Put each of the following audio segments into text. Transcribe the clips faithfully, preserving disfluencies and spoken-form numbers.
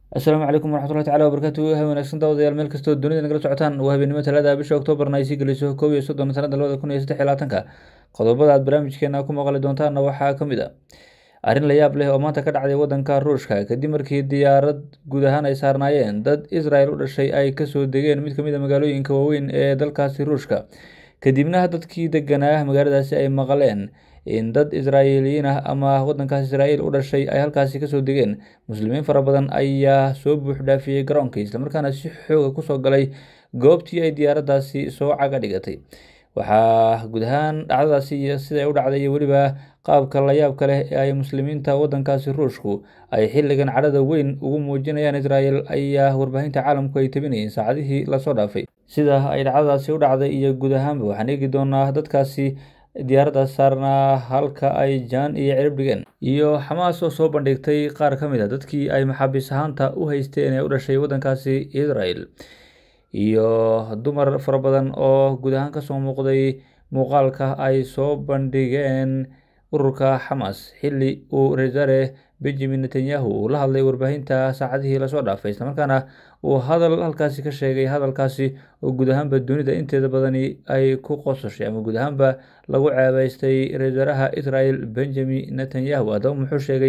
asalaamu calaykum waraxmatullahi tacala wabarakaatuhu ha wanaagsan daawadayaal meel kastoo dunida nagala socotaan waa habeenimo talaada bisha oktoobarna ay sii gelayso kow iyo soddon sanada labada kun iyo saddex iyo labaatanka qodobada aad barnaamijkeena ku maqli doontaanna waxaa ka mid a arrin la yaab leh oo maanta ka dhacday waddanka ruushka kadib markii diyaarad guud ahaan ay saarnaayeen dad israel u dhashay ay kasoo degeen mid kamid a magaalooyinka waaweyn ee dalkaasi ruushka kadibna dadkii deganaa magaaladaasi ay maqleen in dad israa'iiliyiin ah ama waddankaas israa'iil u dhashay ay halkaasi kasoo degeen muslimiin fara badan ayaa soo buux dhaafiyey garoonkii islamarkaana si xooga kusoo galay goobtii ay diyaaraddaasi soo caga dhigatay waxaa guud ahaan dhacdadaasi iyo siday u dhacday iyo weliba qaabka layaabka leh ee ay muslimiinta waddankaasi ruushku ay xilligan cadhada weyn ugu muujinayaan israel ayaa warbaahinta caalamku ay tabinayeen saacadihii lasoo dhaafay sida ay dhacdadaasi u dhacday iyo guud ahaanba waxaan eegi doonaa dadkaasi diyaaraddaas saarnaa halka ay jaan iyo cirib dhigeen iyo xamaas oo soo bandhigtay qaar ka mid a dadkii ay maxaabiis ahaanta u haysteen ee u dhashay waddankaasi israel iyo dumar fara badan oo guud ahaan kasoo muuqday muuqaalka ay soo bandhigeen ururka xamaas xilli uu reesare benjamin netanyahu uu la hadlay warbaahinta saacadihii lasoo dhaafay islamarkaana uu hadal halkaasi ka sheegay hadalkaasi oo guud ahaanba dunida inteeda badani ay ku qososhay ama guud ahaanba lagu ceebeystay reesaraha israel benjamin netanyahu haddaba muxuu sheegay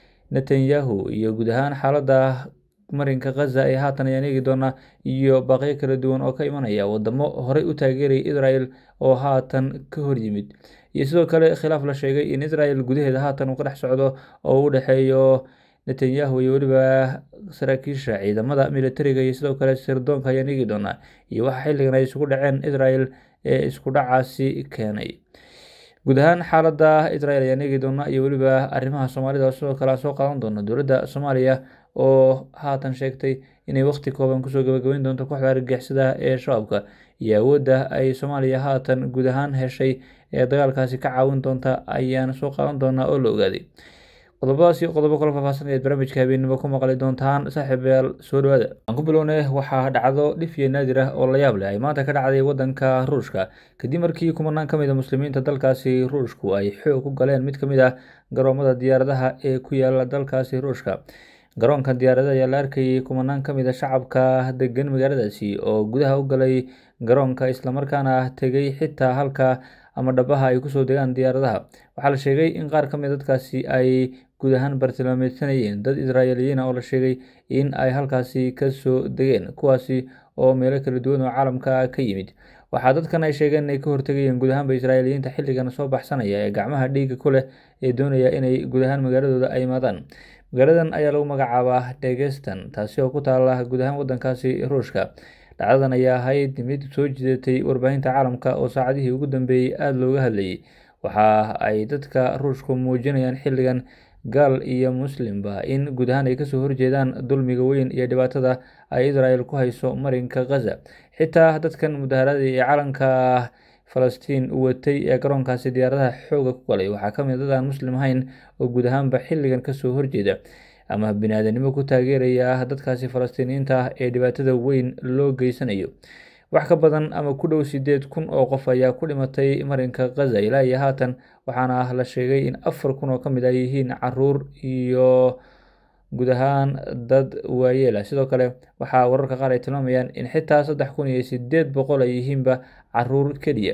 netanyahu iyo guud ahaan xaaladda marinka khaza ee haatan ayaan eegi doonaa iyo baaqyo kala duwan oo ka imanaya wadamo horey u taageerayay israel oo haatan ka hor yimid iyo sidoo kale khilaaf la sheegay in israel gudaheeda haatan uu ka dhex socdo oo u dhexeeyo netanyahu iyo weliba saraakiisha ciidamada militariga iyo sidoo kale sirdoonka ayaan eegi doonaa iyo waxa xilligan ay isugu dhaceen israel ee isku dhacaasi keenay guud ahaan xaaladda israel ayaan eegi doonaa iyo weliba arrimaha soomaalida sidoo kale aan soo qaadan doono dowladda soomaaliya oo haatan sheegtay inay waqti kooban kusoo gabagabeyn doonto kooxda argagixisada ee shabaabka iyo awoodda ay soomaaliya haatan guud ahaan heshay ee dagaalkaasi ka caawin doonta ayaan soo qaadan doonaa oo la ogaaday qodobadaas iyo qodobo kala faahfaahsan ayaad barnaamijka habeenimo ku maqli doontaan saaxiibayaal soo dhawaada aan ku bilownay waxaa dhacdo dhif iyo naadir ah oo la yaab leh ay maanta ka dhacday waddanka ruushka kadib markii kumanaan ka mid a muslimiinta dalkaasi ruushku ay xoog ku galeen mid ka mid ah garoomada diyaaradaha ee ku yaala dalkaasi ruushka garoonka diyaarada ayaa la arkayay kumanaan ka mid a shacabka degan magaaladaasi oo gudaha u galay garoonka islamarkaana tegay xitaa halka ama dhabaha ay kusoo degaan diyaaradaha waxaa la sheegay in qaar ka mid dadkaasi ay guud ahaan bartilmaameysanayeen dad israa'iiliyiin oo la sheegay in ay halkaasi kasoo degeen kuwaasi oo meelo kala duwan oo caalamka ka yimid waxaa dadkan ay sheegeen inay ka hortegayeen guud ahaanba israa'iiliyiinta xilligan soo baxsanaya ee gacmaha dhiiga ku leh ee doonaya inay guud ahaan magaaladooda ay imaadaan magaaladan ayaa lagu magacaabaa degestan taasi oo ku taala guud ahaan waddankaasi ruushka dhacdadan ayaa ahayd mid soo jidatay warbaahinta caalamka oo saacadihii ugu dambeeyey aada looga hadlayay waxa ay dadka ruushku muujinayaan xilligan gaal iyo muslimba in guud ahaan ay kasoo horjeedaan dulmiga weyn iyo dhibaatada ay israel ku hayso marinka khaza xitaa dadkan mudaharadii ee calanka falastiin u watay ee garoonkaasi diyaaradaha xooga ku galay waxaa ka mid dad aan muslim ahayn oo guud ahaanba xilligan kasoo horjeeda ama bini-aadanimo ku taageeraya dadkaasi falastiiniyiinta ah ee dhibaatada weyn loo geysanayo wax ka badan ama ku dhow sideed kun oo qof ayaa ku dhimatay marinka khaza ilaa iyo haatan waxaana la sheegay in afar kun oo ka mid ay yihiin caruur iyo guud ahaan dad waayeela sidoo kale waxaa wararka qaar ay tilmaamayaan in xitaa saddex kun iyo sideed boqol ay yihiinba caruur keliya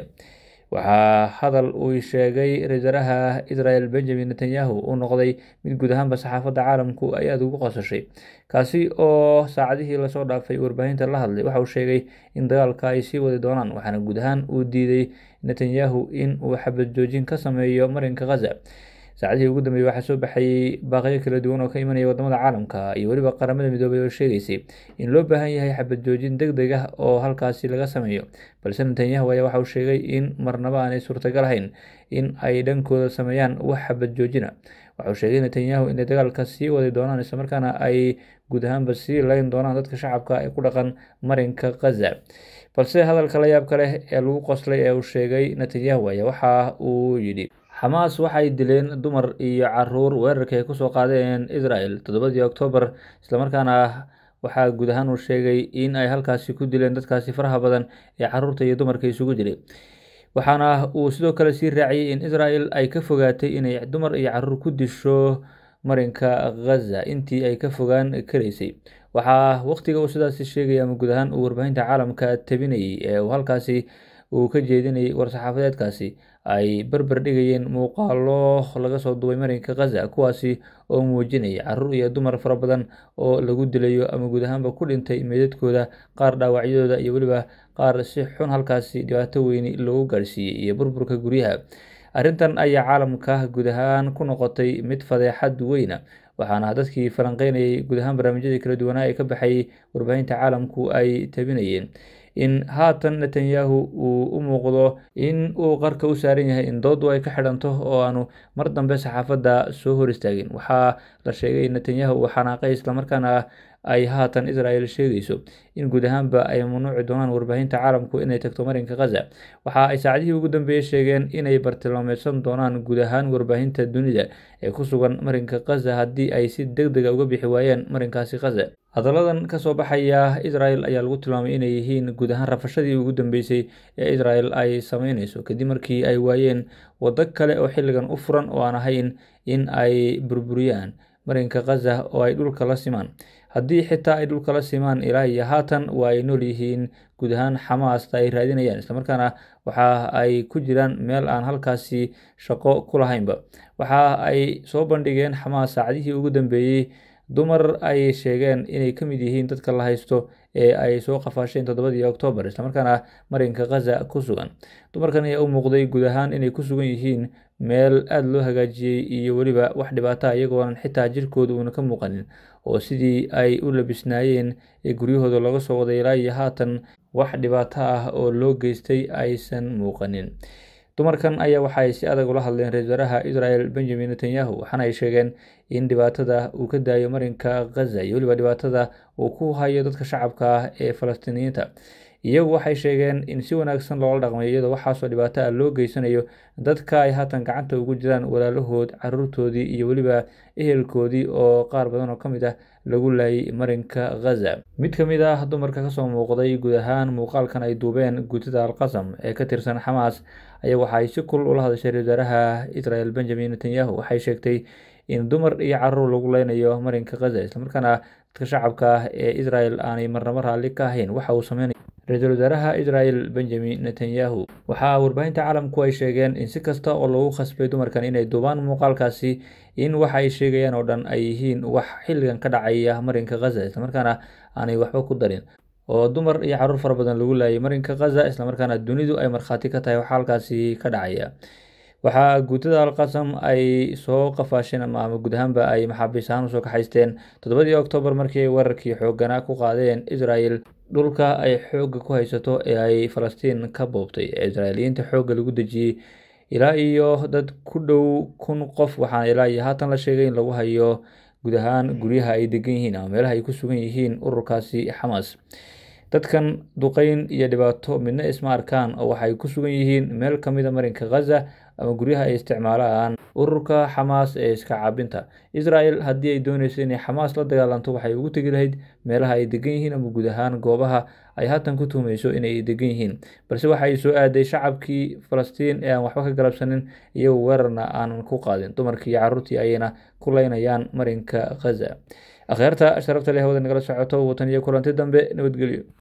waxaa hadal uu sheegay reesaraha israel benjamin netanyahu uu noqday mid guud ahaanba saxaafadda caalamku ay aada ugu qosashay kaasi oo saacadihii lasoo dhaafay warbaahinta la hadlay waxa uu sheegay in dagaalka ay sii wadi doonaan waxaana guud ahaan uu diiday netanyahu in uu xabad joojin ka sameeyo marinka khaza saacadihii ugu dambeeyey waxaa soo baxayay baaqyo kala duwan oo ka imanaya wadamada caalamka iyo weliba qaramada midoobay oo sheegaysay in loo baahan yahay xabad joojin deg deg ah oo halkaasi laga sameeyo balse netanyahu ayaa waxa uu sheegay in marnaba aanay suurtagal ahayn in ay dhankooda sameeyaan wax xabad joojina waxa uu sheegay netanyahu inay dagaalka sii wadi doonaan islamarkaana ay guud ahaanba sii layn doonaan dadka shacabka ee ku dhaqan marinka khaza balse hadalka la yaabka leh ee lagu qoslay ee uu sheegay netanyahu ayaa waxa uu yidhi xamaas waxay dileen dumar iyo caruur weerarkii ay kusoo qaadeen israel toddobadii oktoobar islamarkaana waxaa guud ahaan uu sheegay in ay halkaasi ku dileen dadkaasi faraha badan ee caruurta iyo dumarka isugu jiray waxaana uu sidoo kale sii raaciyey in israel ay ka fogaatay inay dumar iyo caruur ku disho marinka Gaza intii ay ka fogaan karaysay. Waxaa waqtiga uu sidaasi sheegaya ama guud ahaan uu warbaahinta caalamka tabinayay ee uu halkaasi uu ka jeedinayay war-saxaafadeedkaasi ay barbar dhigayeen muuqaallo laga soo duubay marinka Gaza, kuwaasi oo muujinaya carruur iyo dumar fara badan oo lagu dilayo ama guud ahaanba ku dhintay meydadkooda, qaar dhaawacyadooda iyo weliba qaar si xun halkaasi dhibaato weyni loogu gaarsiiyey, iyo burburka guryaha. Arrintan ayaa caalamka guud ahaan ku noqotay mid fadeexad weyna, waxaana dadkii falanqeynayay guud ahaan barnaamijyadii kala duwanaa ee ka baxayay warbaahinta caalamku ay tabinayeen in haatan Netanyahu uu u muuqdo in uu qarka u saaran yahay in dooddu ay ka xidhanto oo aanu mar dambe saxaafadda soo hor istaagin. Waxaa la sheegay in Netanyahu uu xanaaqay, islamarkaana ay haatan Israel sheegayso in guud ahaanba ay mamnuuci doonaan warbaahinta caalamku inay tagto marinka Gaza. Waxa ay saacadihii ugu dambeeyay sheegeen inay bartilmaameedsan doonaan guud ahaan warbaahinta dunida ee ku sugan marinka Gaza haddii ay si degdeg ah uga bixi waayaan marinkaasi Gaza. Hadalladan ka soo baxaya Israel ayaa lagu tilmaamay inay yihiin guud ahaan rafashadii ugu dambeysay ee Israel ay sameyneyso kadib markii ay waayeen waddo kale oo xilligan u furan oo aan ahayn in ay burburiyaan marinka Gaza oo ay dhulka la simaan. Haddii xitaa ay dhulka la simaan, ilaa iyo haatan waa ay nool yihiin guud ahaan Xamaasta ay raadinayaan, islamarkaana waxa ay ku jiraan meel aan halkaasi shaqo ku lahaynba. Waxa ay soo bandhigeen Xamaas saacadihii ugu dambeeyay dumar ay sheegeen inay ka mid yihiin dadka la haysto ee ay soo qafaasheen toddobadii Oktoobar, islamarkaana marinka Gaza ku sugan. Dumarkan ayaa u muuqday guud ahaan inay ku sugan yihiin meel aad loo hagaajiyey iyo weliba wax dhibaato ah, iyagoonan xitaa jirkooda uuna ka muuqanin, oo sidii ay u labisnaayeen ee guryahooda looga soo waday ilaa iyo haatan wax dhibaato ah oo loo geystay aysan muuqanin. Dumarkan ayaa waxa ay si adag ula hadleen ra-iisul wasaaraha Israel Benjamin Netanyahu, waxaana ay sheegeen in dhibaatada uu ka daayo marinka Gaza iyo weliba dhibaatada uu ku hayo dadka shacabka ah ee Falastiiniyiinta. Iyagu waxay sheegeen in si wanaagsan loola dhaqmayo iyadoo waxaasoo dhibaato ah loo geysanayo dadka ay haatan gacanta ugu jiraan walaalahood, carruurtoodii iyo weliba ehelkoodii oo qaar badan oo ka mid ah lagu laayay marinka Gaza. Mid ka mid ah dumarka ka soo muuqday guud ahaan muuqaalkan ay duubeen guutada Al-Qassam ee ka tirsan Xamaas ayaa waxa ay si kulul ula hadashay ra-iisul wasaaraha Israel Benjamin Netanyahu. Waxay sheegtay in dumar iyo carruur lagu leynayo marinka Gaza, islamarkaana dadka shacabka ah ee Israel aanay marnaba raalli ka ahayn waxa uu sameynayo ra-iisul wasaaraha Israel Benjamin Netanyahu. Waxaa warbaahinta caalamku ay sheegeen in si kasta oo lagu khasbay dumarkan inay duubaan muuqaalkaasi, in waxa ay sheegayaan oo dhan ay yihiin wax xilligan ka dhacaya marinka Gaza, islamarkaana aanay waxba ku darin, oo dumar iyo carruur fara badan lagu laayay marinka Gaza, islamarkaana dunidu ay markhaati ka tahay waxa halkaasi ka dhacaya. Waxaa guutada Al-Qassam ay soo qafaasheen ama ama guud ahaanba ay maxaabiis ahaan usoo kaxaysteen toddobadii Oktoobar markii ay weerarkii xoogganaa ku qaadeen Israel dhulka ay xoogga ku haysato ee ay Falastiin ka boobtay, ee Israa'iiliyiinta xoogga lagu dejiyey ilaa iyo dad ku dhow kun qof. Waxaana ilaa iyo haatan la sheegay in lagu hayo guud ahaan guryaha ay degan yihiin ama meelaha ay ku sugan yihiin ururkaasi Xamaas. Dadkan duqeyn iyo dhibaato midna isma arkaan, oo waxay ku sugan yihiin meel ka mid a marinka Gaza ama guryaha ay isticmaalaan ururka Xamaas ee iska caabinta. Israel haddii ay dooneyso inay Xamaas la dagaalanto, waxay ugu tegi lahayd meelaha ay degan yihiin ama guud ahaan goobaha ay haatan ku tuhmeyso inay degan yihiin, balse waxa ay soo aaday shacabkii Falastiin ee aan waxba ka galabsanin, iyagoo weerarna aanan ku qaadin. dumarkii iyo carruurtii ayayna ku leynayaan marinka Gaza. Akhyaarta sharafta leh hawada nagala socoto, watan iyo kulanti dambe, nabadgelyo.